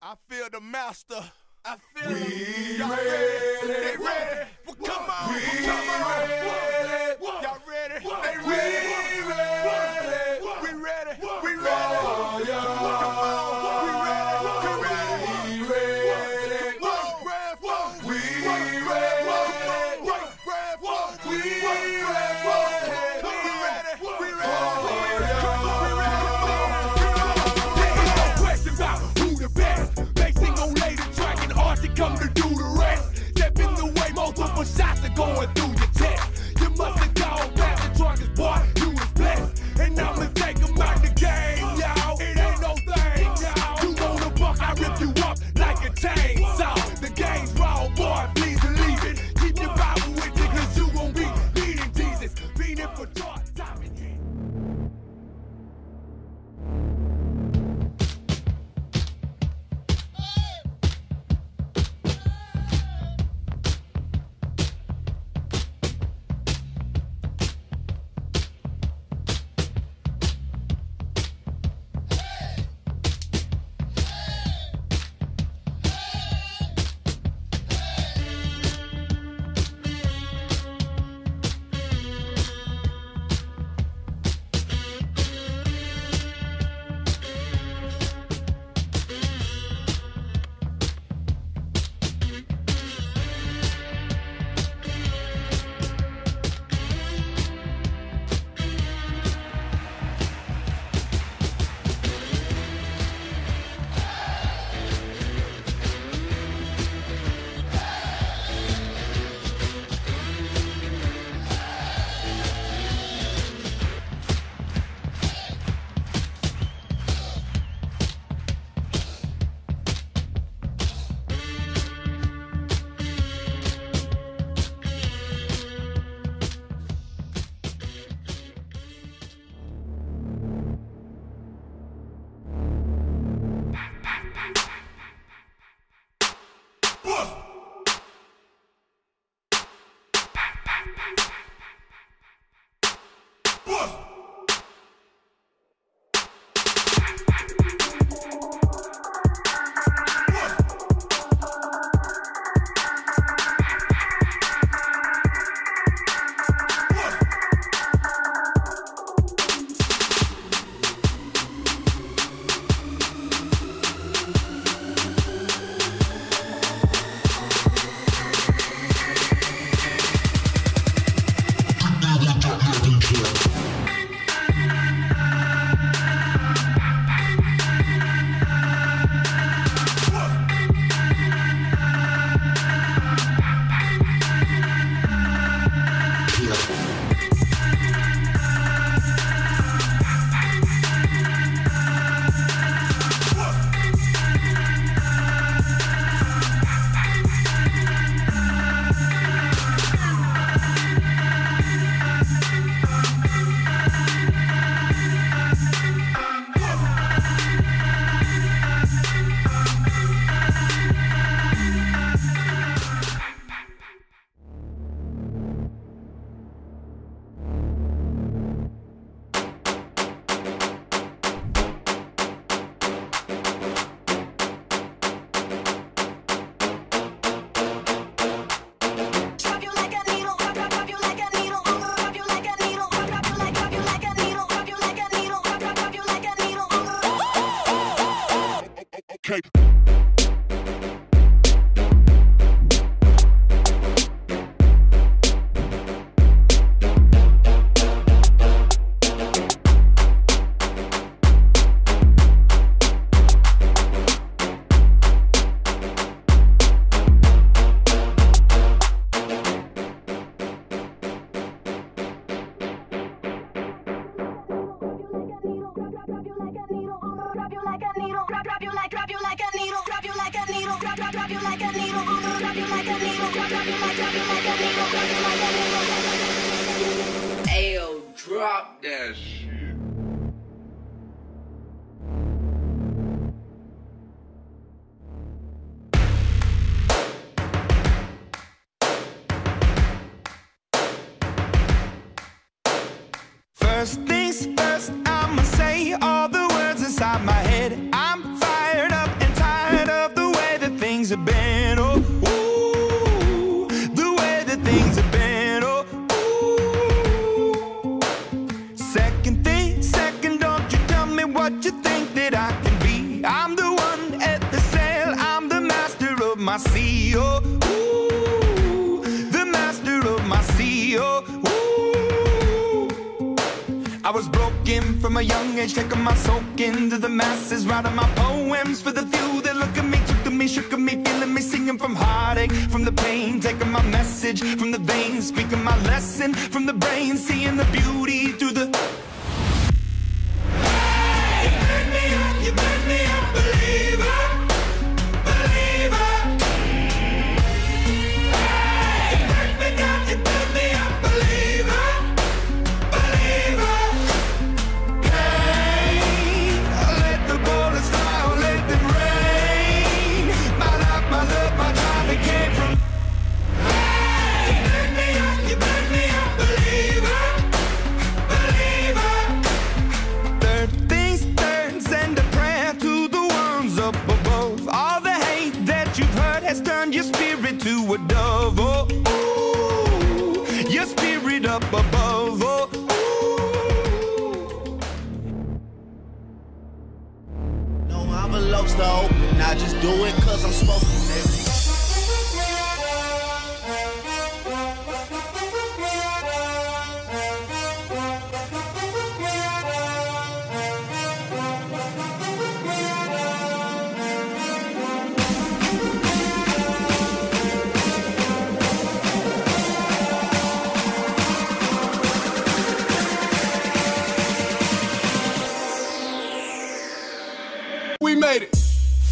I feel the master. I feel we y'all ready. They ready. Well, come on. We Come on. ready. Y'all ready? They We ready. ready. We ready. We ready. For ya. Come on. We ready. Come on. We ready. We ready. We come to do the rest. Step in the way, multiple shots are going through your chest. You must have gone past the drunkest boy, you was blessed. And I'ma take him out the game, y'all. It ain't no thing, y'all. You want a buck, I rip you up like a chainsaw. The game's raw, boy, please believe it. Keep your Bible with you, cause you gon' be leading Jesus. Beating for dark time and heat. Okay. Ayo, drop that shit. First things first, I'ma say all the words inside my head. I'm fired up and tired of from a young age, taking my soak into the masses, writing my poems for the few that look at me, took to me, shook at me, feeling me, singing from heartache, from the pain, taking my message from the veins, speaking my lesson from the brain, seeing the beauty through the... You made me a believer, believer. You made me down, you made me a believer, believer. Hey, let the bullets fly, let them rain. My life, my love, my drive, it came from. Hey, you made me a believer, believer. Third things third, send a prayer to the ones up above. All the hate that you've heard has turned your spirit to a dove. Oh, ooh, your spirit up above. Oh, ooh. No envelopes to open, I just do it cause I'm supposed to. We made it.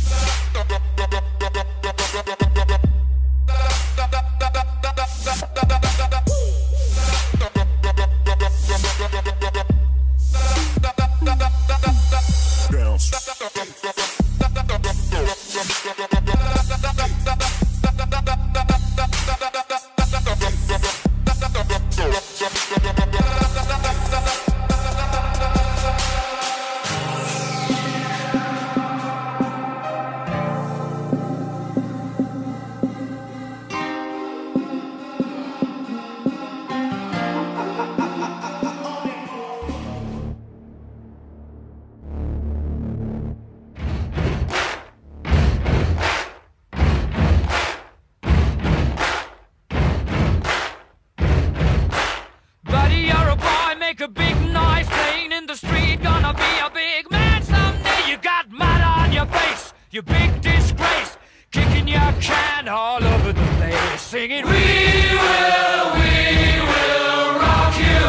Make a big noise playing in the street, gonna be a big man someday. You got mud on your face, you big disgrace, kicking your can all over the place, singing we will rock you.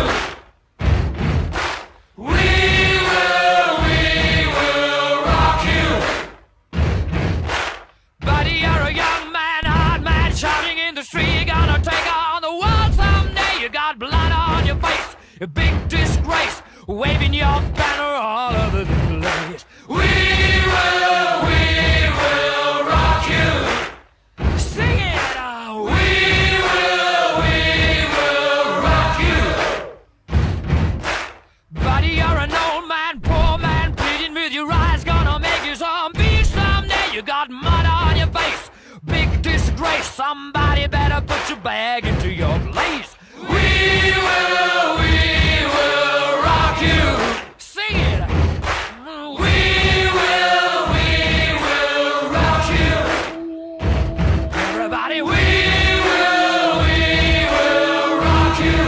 We will rock you. Buddy, you're a young man, hard man, shouting in the street, gonna take on the world someday. You got blood on your face, a big disgrace, waving your banner all over the place. We will rock you. Sing it out. We will rock you. Buddy, you're an old man, poor man, pleading with your eyes, gonna make you zombie someday. You got mud on your face, big disgrace. Somebody better put your bag into your place. We will rock you. Sing it. We will rock you. Everybody, we will rock you.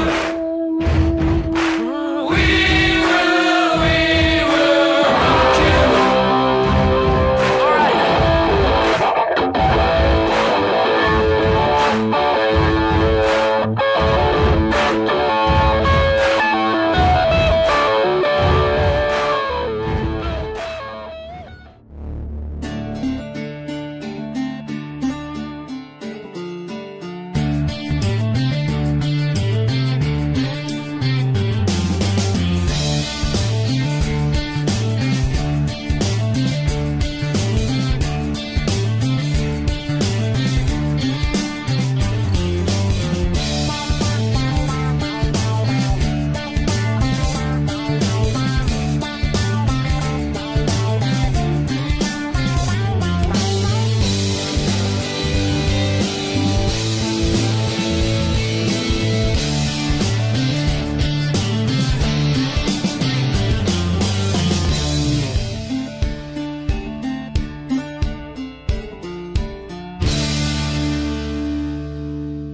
We will rock you. All right.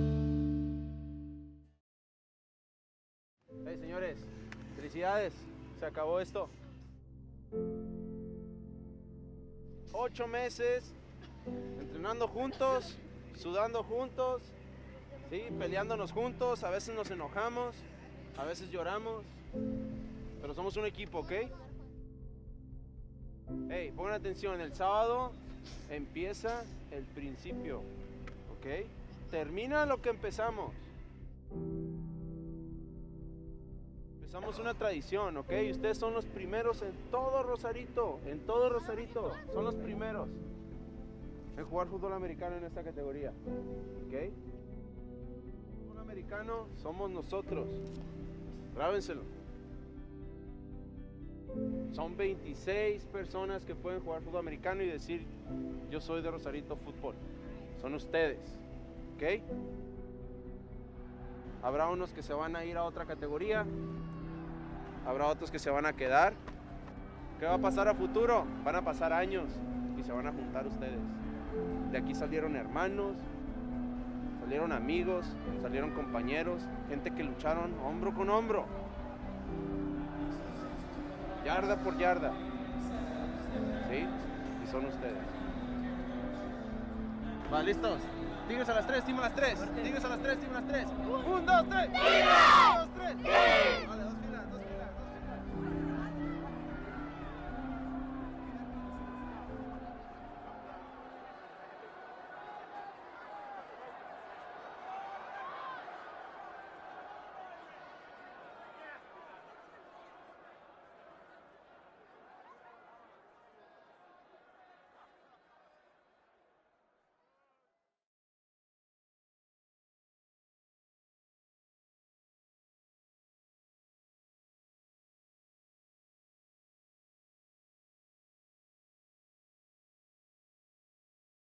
Hey, señores, felicidades. se acabó esto. 8 meses entrenando juntos, sudando juntos, ¿sí? Peleándonos juntos, a veces nos enojamos, a veces lloramos, pero somos un equipo, ¿ok? Hey, pongan atención, el sábado empieza el principio, ¿ok? Termina lo que empezamos. Empezamos una tradición, ¿ok? Ustedes son los primeros en todo Rosarito, son los primeros en jugar fútbol americano en esta categoría, ¿ok? Fútbol americano somos nosotros, grábenselo. Son 26 personas que pueden jugar fútbol americano y decir, yo soy de Rosarito Fútbol. Son ustedes, ¿ok? Habrá unos que se van a ir a otra categoría, habrá otros que se van a quedar. ¿Qué va a pasar a futuro? Van a pasar años y se van a juntar ustedes. De aquí salieron hermanos, salieron amigos, salieron compañeros, gente que lucharon hombro con hombro, yarda por yarda, ¿sí? Y son ustedes. Va, ¿listos? Tigres a las 3, team a las 3. Tigres a las 3, team a las 3. 1, 2, 3. 1, 2, 3. Vale,